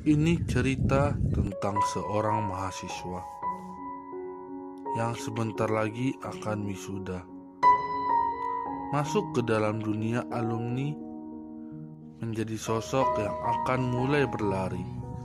Ini cerita tentang seorang mahasiswa yang sebentar lagi akan wisuda. Masuk ke dalam dunia alumni menjadi sosok yang akan mulai berlari.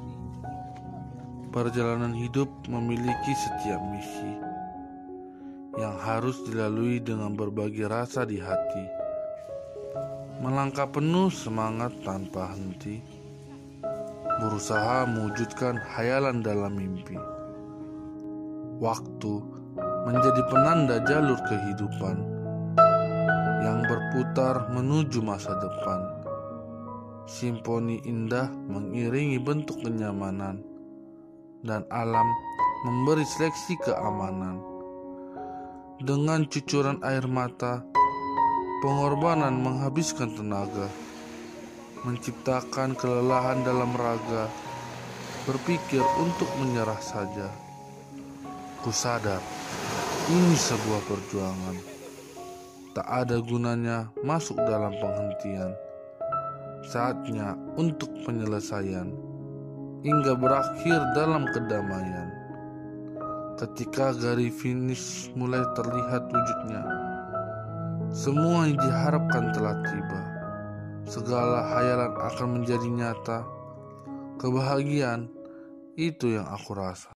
Perjalanan hidup memiliki setiap misi yang harus dilalui dengan berbagai rasa di hati. Melangkah penuh semangat tanpa henti, berusaha mewujudkan hayalan dalam mimpi. Waktu menjadi penanda jalur kehidupan yang berputar menuju masa depan. Simfoni indah mengiringi bentuk kenyamanan, dan alam memberi seleksi keamanan. Dengan cucuran air mata, pengorbanan menghabiskan tenaga, menciptakan kelelahan dalam raga, berpikir untuk menyerah saja. Ku sadar, ini sebuah perjuangan. Tak ada gunanya masuk dalam penghentian. Saatnya untuk penyelesaian, hingga berakhir dalam kedamaian. Ketika garis finish mulai terlihat wujudnya, semua yang diharapkan telah tiba. Segala hayalan akan menjadi nyata. Kebahagiaan itu yang aku rasa.